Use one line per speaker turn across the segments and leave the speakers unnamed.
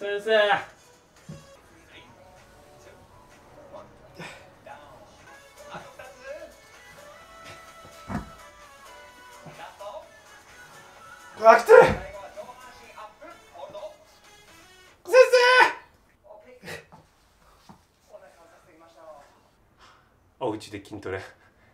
先生。
あ、来て。先生。お家で筋トレ。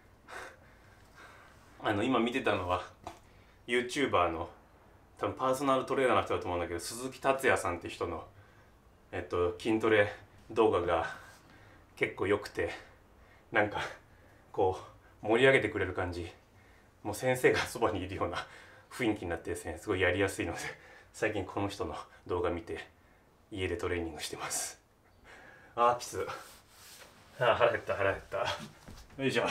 今見てたのは YouTuber の多分パーソナルトレーナーの人だと思うんだけど、鈴木達也さんって人の筋トレ動画が結構良くて、なんかこう盛り上げてくれる感じ、もう先生がそばにいるような雰囲気になってですね、すごいやりやすいので、最近この人の動画見て家でトレーニングしてます。あーきつ。あー腹減った腹減った。よいしょ。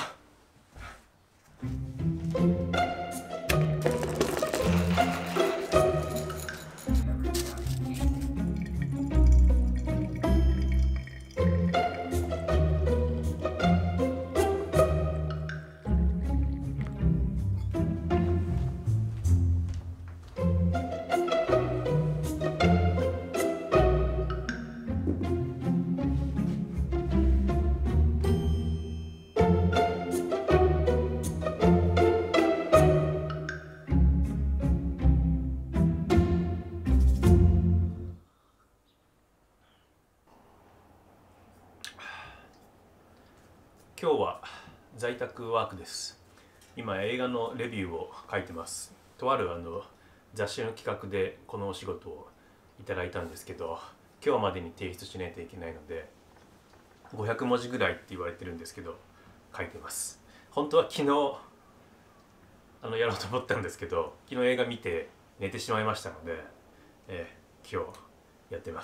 今日は在宅ワークです。今映画のレビューを書いてます。とある雑誌の企画でこのお仕事をいただいたんですけど、今日までに提出しないといけないので500文字ぐらいって言われてるんですけど書いてます。本当は昨日やろうと思ったんですけど、昨日映画見て寝てしまいましたので、今日やってます。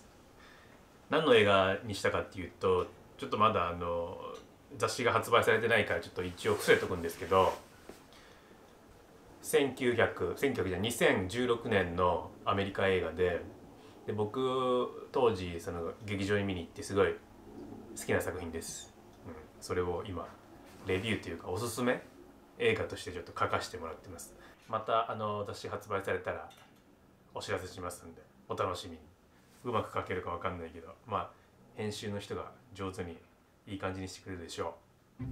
何の映画にしたかっていうと、ちょっとまだ雑誌が発売されてないからちょっと一応伏せとくんですけど、2016年のアメリカ映画で、僕当時その劇場に見に行ってすごい好きな作品です、それを今レビューというかおすすめ映画としてちょっと書かせてもらってます。また雑誌発売されたらお知らせしますんでお楽しみに。うまく書けるかわかんないけど、まあ編集の人が上手にいい感じにしてくれるでしょう。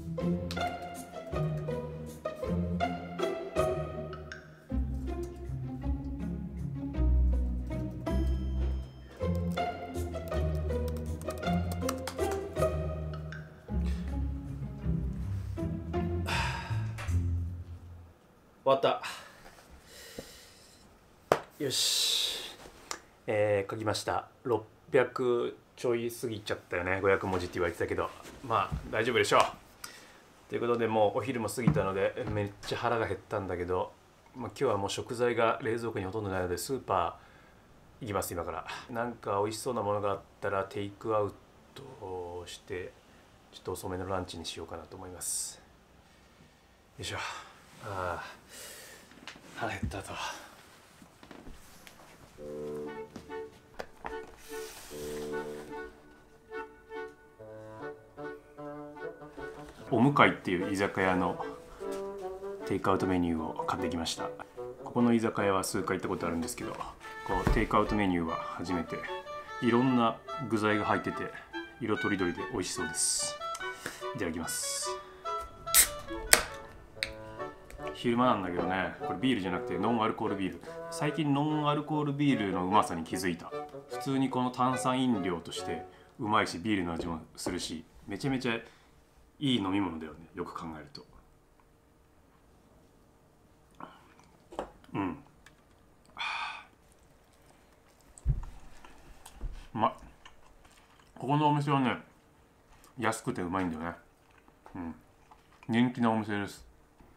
終わった。よし、書きました。600ちょい過ぎちゃったよね。500文字って言われてたけど、まあ大丈夫でしょう。ということで、もうお昼も過ぎたのでめっちゃ腹が減ったんだけど、今日はもう食材が冷蔵庫にほとんどないのでスーパー行きます。今からなんか美味しそうなものがあったらテイクアウトをしてちょっと遅めのランチにしようかなと思います。よいしょ。ああ腹減ったと。お向かいっていう居酒屋のテイクアウトメニューを買ってきました。ここの居酒屋は数回行ったことあるんですけど、こうテイクアウトメニューは初めて。いろんな具材が入ってて色とりどりで美味しそうです。いただきます。昼間なんだけどね、これビールじゃなくてノンアルコールビール。最近ノンアルコールビールのうまさに気づいた。普通にこの炭酸飲料としてうまいし、ビールの味もするし、めちゃめちゃいい飲み物だよね、よく考えると。うまっ。ここのお店はね、安くてうまいんだよね。人気のお店です。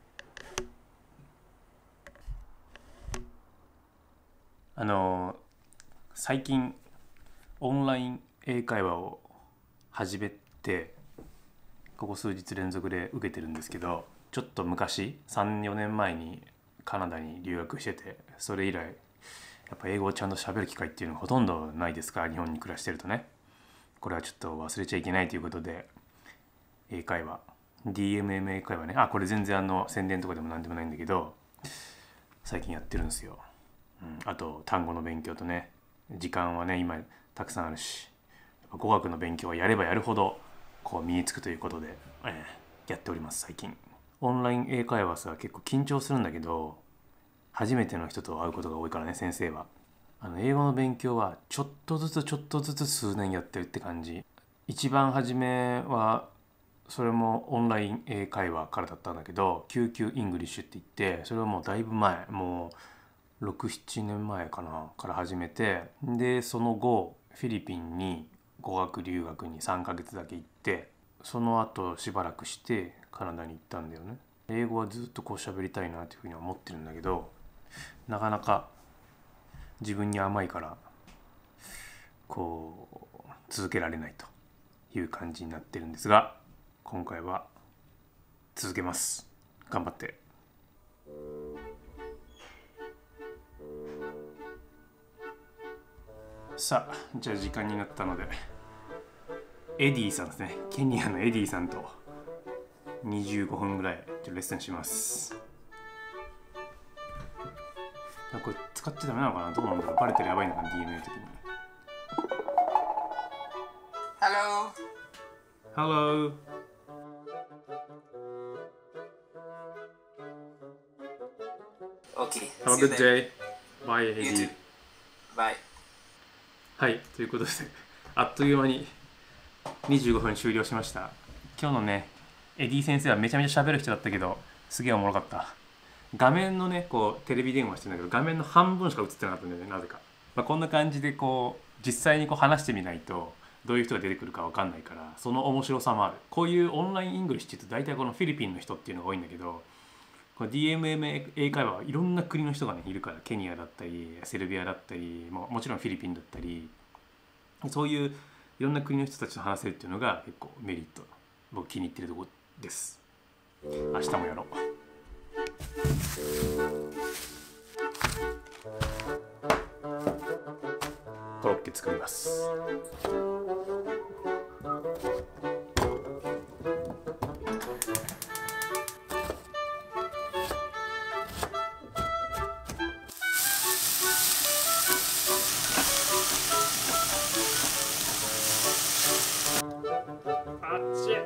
最近オンライン英会話を始めて、ここ数日連続で受けてるんですけど、ちょっと昔3、4年前にカナダに留学してて、それ以来やっぱ英語をちゃんと喋る機会っていうのがほとんどないですから、日本に暮らしてるとね。これはちょっと忘れちゃいけないということで、英会話 DMM 英会話ね、これ全然宣伝とかでもなんでもないんだけど最近やってるんですよ。あと単語の勉強とね、 時間はね今たくさんあるし、語学の勉強はやればやるほどこう身につくということで、やっております。最近オンライン英会話さ結構緊張するんだけど、初めての人と会うことが多いからね。先生は英語の勉強はちょっとずつ数年やってるって感じ。一番初めはそれもオンライン英会話からだったんだけど、QQ イングリッシュって言って、それはもうだいぶ前、もう6、7年前かなから始めて、でその後フィリピンに語学留学に3ヶ月だけ行って、その後しばらくしてカナダに行ったんだよね。英語はずっとこう喋りたいなというふうには思ってるんだけど、なかなか自分に甘いからこう続けられないという感じになってるんですが、今回は続けます。頑張って。さあ、じゃあ時間になったので、エディさんですね、ケニアのエディさんと25分ぐらいレッスンします。これ使っちゃダメなのかな、どうなんだろう、バレてるやばいのかな、DM の時に。
Hello.
Hello.
Okay.
Have a good day. Bye,
You
Eddie.
too. Bye.
はい、ということであっという間に25分終了しました。今日のね、エディ先生はめちゃめちゃ喋る人だったけど、すげえおもろかった。画面のね、こうテレビ電話してるんだけど、画面の半分しか映ってなかったんだよね、なぜか。こんな感じでこう実際にこう話してみないとどういう人が出てくるか分かんないから、その面白さもある。こういうオンラインイングリッシュって大体このフィリピンの人っていうのが多いんだけど、この DMM 英会話はいろんな国の人がねいるから、ケニアだったりセルビアだったり、もちろんフィリピンだったり、そういういろんな国の人たちと話せるっていうのが結構メリット、僕気に入ってるところです。明日もやろう。コロッケ作ります。あっち。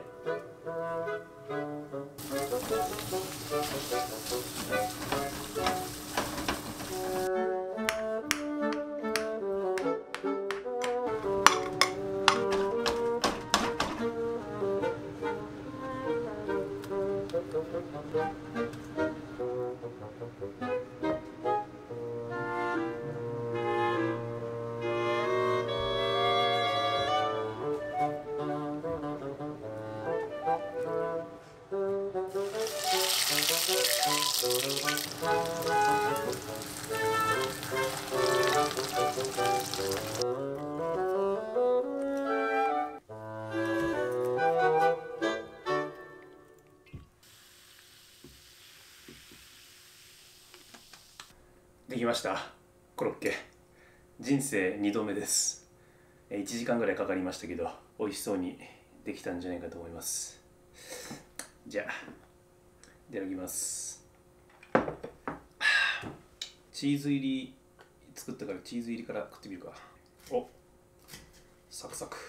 できました。コロッケ。人生2度目です。1時間ぐらいかかりましたけど、美味しそうにできたんじゃないかと思います。じゃあいただきます。チーズ入り作ったからチーズ入りから食ってみるか。お、サクサク。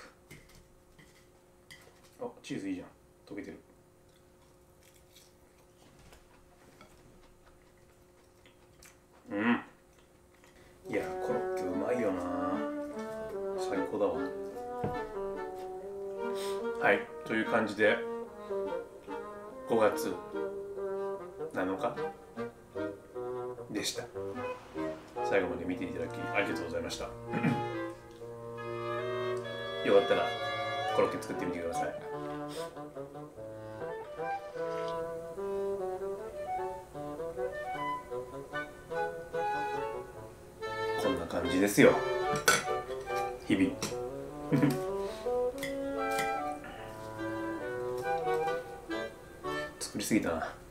あ、チーズいいじゃん、溶けてる。うん、いやコロッケうまいよな、最高だわ。はい、という感じで5月7日でした。最後まで見ていただきありがとうございました。よかったらコロッケ作ってみてください。こんな感じですよ、日々。作りすぎたな。